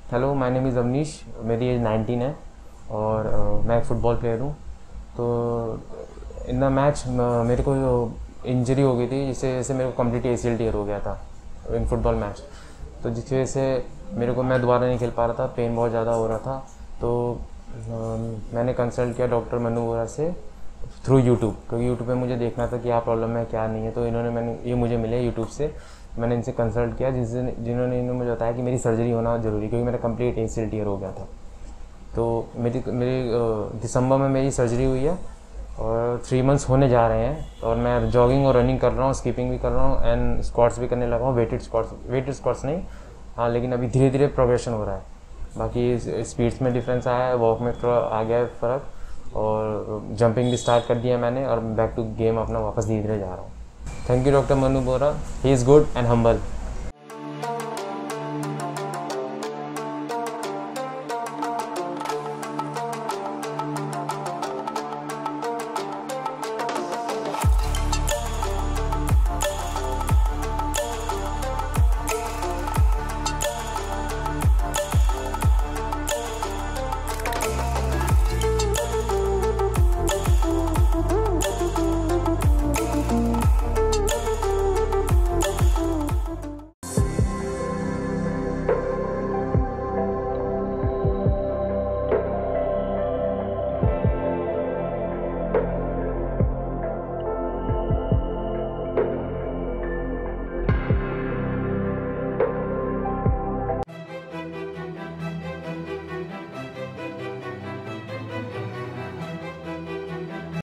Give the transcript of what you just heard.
Hello, my name is Avneesh. मेरी age 19 है और मैं एक फ़ुटबॉल प्लेयर हूँ। तो इन द मैच मेरे को इंजरी हो गई थी, जिससे जैसे मेरे को कम्प्लीट ACL टीयर हो गया था इन फुटबॉल मैच। तो जिसकी वजह से मैं दोबारा नहीं खेल पा रहा था, पेन बहुत ज़्यादा हो रहा था। तो मैंने कंसल्ट किया डॉक्टर मनु बोरा से थ्रू यूट्यूब, क्योंकि यूट्यूब पे मुझे देखना था क्या प्रॉब्लम है क्या नहीं है। तो ये मुझे मिले यूट्यूब से, मैंने इनसे कंसल्ट किया जिन्होंने मुझे बताया कि मेरी सर्जरी होना ज़रूरी, क्योंकि मेरा कंप्लीट ACL टीयर हो गया था। तो मेरी दिसंबर में मेरी सर्जरी हुई है और 3 मंथ्स होने जा रहे हैं। और मैं जॉगिंग और रनिंग कर रहा हूँ, स्कीपिंग भी कर रहा हूँ एंड स्क्वाट्स भी करने लगा हूँ। वेटेड स्क्वाट्स नहीं, हाँ, लेकिन अभी धीरे धीरे प्रोग्रेशन हो रहा है। बाकी स्पीड्स में डिफरेंस आया है, वॉक में थोड़ा आ गया है फ़र्क, और जंपिंग भी स्टार्ट कर दिया मैंने, और बैक टू गेम अपना वापस धीरे धीरे जा रहा हूँ। Thank you doctor Manu Bora, he is good and humble.